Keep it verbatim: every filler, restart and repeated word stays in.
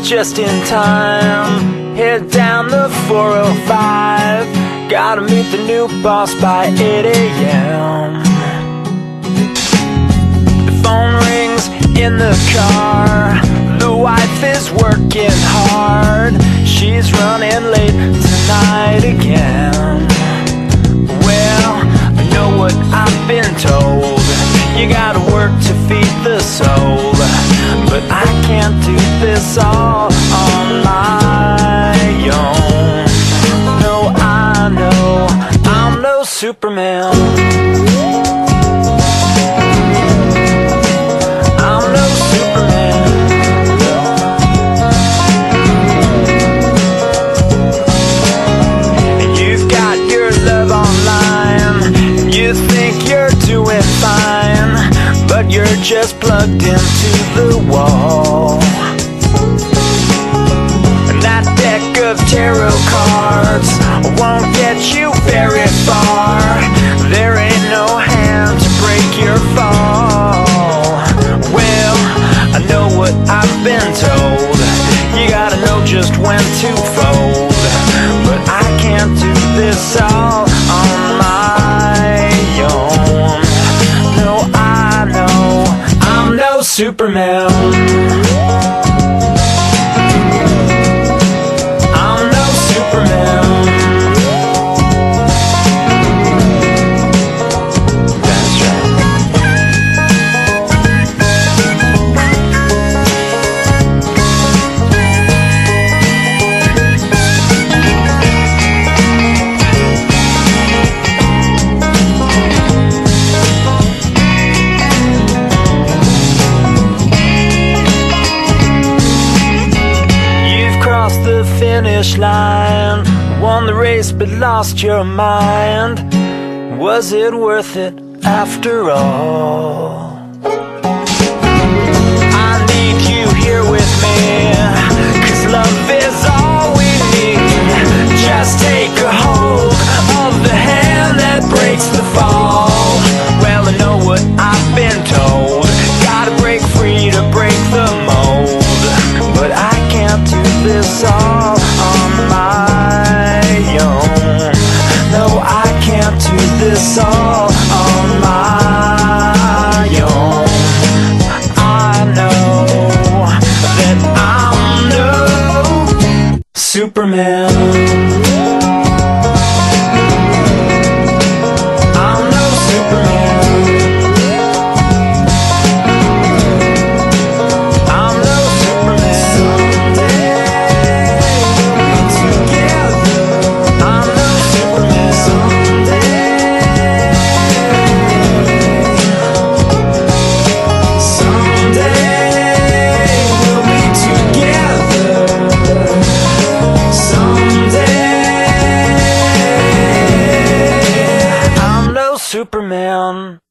just in time. Head down the four oh five. Gotta meet the new boss by eight A M The phone rings in the car. The wife is working hard. She's running late tonight again. Well, I know what I've been told. You gotta work to feed the soul. But I can't do this all on my own. No, I know I'm no Superman. I'm no Superman. And you've got your love online, and you think you're doing fine, but you're just plugged into the wall. And that deck of tarot cards won't get you very far. There ain't no hand to break your fall. Well, I know what I've been told. You gotta know just when to fold. But I can't do this all on my own. No, I know I'm no Superman. I'm no Superman. That's right. The finish line, won the race but lost your mind. Was it worth it after all? I need you here with me, 'cause love is all we need. Just take a hold of the hand that breaks the fall. Well, I know what I've been told. Gotta break free to break the mold. But I can't do this all on my own. No, I can't do this all on my own. I know that I'm no Superman. I'm no Superman. Superman.